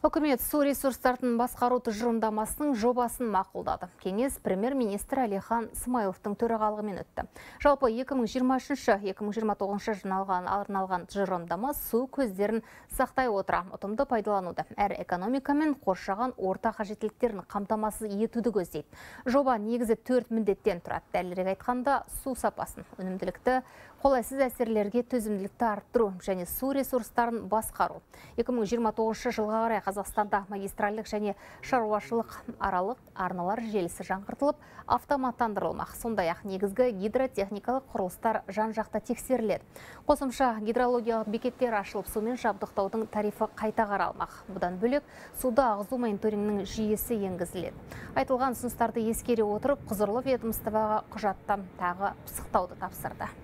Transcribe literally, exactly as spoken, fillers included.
Үкімет су ресурстарын басқару тұжырымдамасының жобасын мақұлдады. Кеңес премьер-министр Әлихан Смайыловтың төрағалығымен өтті. Жалпы екі мың жиырма үшінші - екі мың жиырма тоғызыншы жылға арналған тұжырымдама су көздерін сақтай отыра ұтымды пайдалануды, әрі экономика мен қоршаған орта қажеттіліктерін қамтамасыз етуді көздейді. Жоба негізі төрт міндеттен тұрады. Дәлірек айтқанда, су сапасын, өнімділікті, қолайсыз әсерлерге төзімділікті арттыру және су ресурстарын басқару. екі мың жиырма тоғызыншы жылға қарай Қазақстанда магистральдық және шаруашылық аралық арналар желісі жаңғыртылып, автоматтандырылмақ. Сондай-ақ негізгі гидротехникалық құрылыстар жан-жақта тексеріледі. Қосымша гидрологиялық бекеттер ашылып, сумен жабдықтаудың тарифі қайта қаралмақ. Бұдан бөлек суда ағызу мониторингінің жүйесі енгізіледі. Айтылған ұсыныстарды ескере отырып, құзырлы ведомствоға құжаттан тағы пысықтауды тапсырды.